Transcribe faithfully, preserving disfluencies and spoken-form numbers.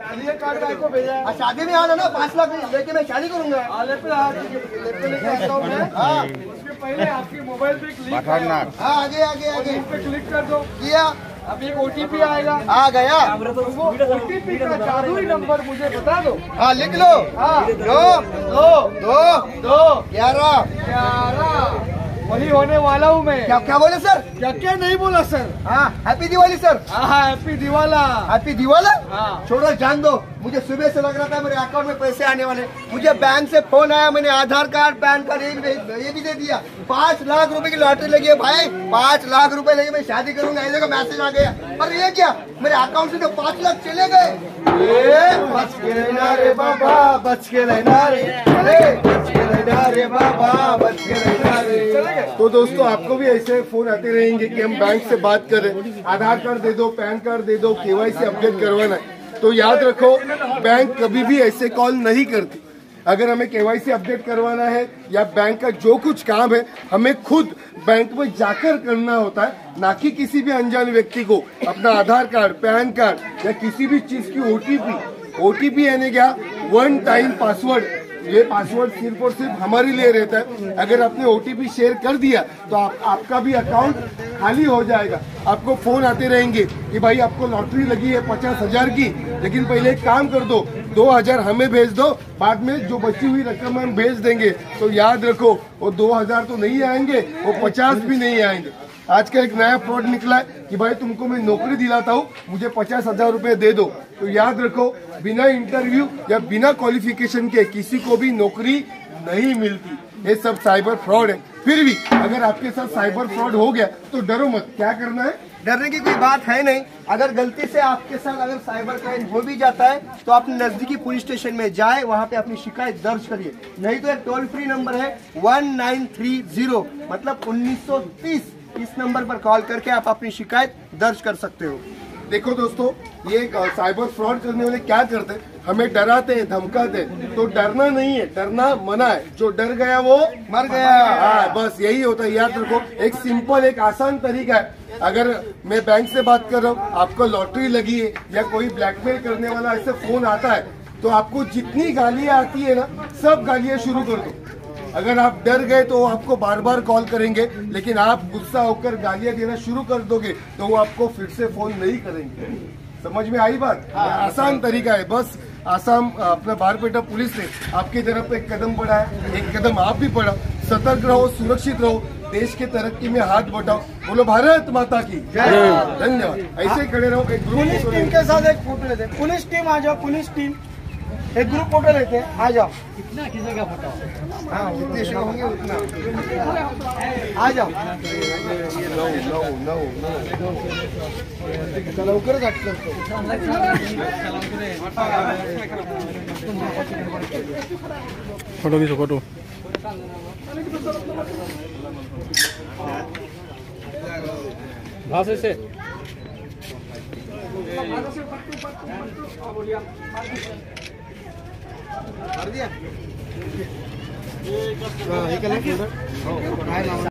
ये कार्ड भाई को भेजा है। शादी में आना ना, पाँच लाख लेके मैं शादी करूंगा। लेके लेके आता हूँ मैं। हाँ उसके पहले आपके मोबाइल पे एक लिंक आएगा। हाँ आगे आगे आगे लिंक पे क्लिक कर दो। किया, अब एक ओटीपी आएगा। आ गया। तो वो ओटीपी का जादुई नंबर मुझे बता दो। हाँ लिख लो। हाँ दो दो दो दो ग्यारह। ग्यारह वही होने वाला हूँ मैं। क्या क्या बोले सर? क्या क्या नहीं बोला सर? हाँ हैप्पी दिवाली सर। हाँ हैप्पी दिवाला। हैप्पी दिवाली। हाँ छोड़ो जान दो, मुझे सुबह से लग रहा था मेरे अकाउंट में पैसे आने वाले। मुझे बैंक से फोन आया, मैंने आधार कार्ड पैन कार्ड ये भी ये भी दे दिया। पाँच लाख रुपए की लॉटरी लगी है भाई, पाँच लाख रुपए लगे, मैं शादी करूंगा। ऐसे का मैसेज आ गया। और ये क्या, मेरे अकाउंट से तो पाँच लाख चले गए। बच के रहना रे बाबा, बच के रहना रे, बच के रहना रे बाबा, बच के रहना रे। तो दोस्तों आपको भी ऐसे फोन आते रहेंगे कि हम बैंक से बात करें, आधार कार्ड दे दो, पैन कार्ड दे दो, केवाईसी अपडेट करवाना है। तो याद रखो, बैंक कभी भी ऐसे कॉल नहीं करती। अगर हमें केवाईसी अपडेट करवाना है या बैंक का जो कुछ काम है, हमें खुद बैंक में जाकर करना होता है, ना कि किसी भी अनजान व्यक्ति को अपना आधार कार्ड, पैन कार्ड या किसी भी चीज की ओटीपी ओटीपी यानी क्या, वन टाइम पासवर्ड, ये पासवर्ड सिर्फ और सिर्फ हमारे लिए रहता है। अगर आपने ओटीपी शेयर कर दिया तो आप, आपका भी अकाउंट खाली हो जाएगा। आपको फोन आते रहेंगे कि भाई आपको लॉटरी लगी है पचास हजार की, लेकिन पहले एक काम कर दो, दो हजार हमें भेज दो, बाद में जो बची हुई रकम हम भेज देंगे। तो याद रखो, वो दो हजार तो नहीं आएंगे, वो पचास भी नहीं आएंगे। आजकल एक नया फ्रॉड निकला है कि भाई तुमको मैं नौकरी दिलाता हूँ, मुझे पचास हजार रूपए दे दो। तो याद रखो, बिना इंटरव्यू या बिना क्वालिफिकेशन के किसी को भी नौकरी नहीं मिलती। ये सब साइबर फ्रॉड है। फिर भी अगर आपके साथ साइबर फ्रॉड हो गया तो डरो मत। क्या करना है, डरने की कोई बात है नहीं। अगर गलती से आपके साथ अगर साइबर क्राइम हो भी जाता है तो आप नजदीकी पुलिस स्टेशन में जाए, वहाँ पे अपनी शिकायत दर्ज करिए। नहीं तो एक टोल फ्री नंबर है वन नाइन थ्री जीरो, मतलब उन्नीस सौ तीस। इस नंबर पर कॉल करके आप अपनी शिकायत दर्ज कर सकते हो। देखो दोस्तों, ये साइबर फ्रॉड करने वाले क्या करते हैं, हमें डराते हैं, धमकाते हैं। तो डरना नहीं है, डरना मना है। जो डर गया वो मर गया। हाँ बस यही होता है, याद रखो। एक सिंपल, एक आसान तरीका है। अगर मैं बैंक से बात कर रहा हूँ, आपको लॉटरी लगी है या कोई ब्लैकमेल करने वाला ऐसे फोन आता है, तो आपको जितनी गालियाँ आती है ना, सब गालियाँ शुरू कर दो। अगर आप डर गए तो वो आपको बार बार कॉल करेंगे, लेकिन आप गुस्सा होकर गालियां देना शुरू कर दोगे तो वो आपको फिर से फोन नहीं करेंगे। समझ में आई बात? हाँ, आसान तरीका है। बस आसाम अपना बारपेटा पुलिस ने आपकी तरफ एक कदम बढ़ाया, एक कदम आप भी बढ़ाओ। सतर्क रहो, सुरक्षित रहो, देश के तरक्की में हाथ बटाओ। बोलो भारत माता की जय। धन्यवाद। ऐसे ही खड़े रहो। एक पुलिस टीम के साथ एक फोटो लेते हैं। पुलिस टीम आ जाओ, पुलिस टीम एक ग्रुप फोटो लेते हैं, आ जाओ। कितना खींचेगा फोटो? हाँ जितने शो होंगे उतना आ जाओ। लवकरच अटकतो। फोटो घे, फोटो भाषे से कर दिया।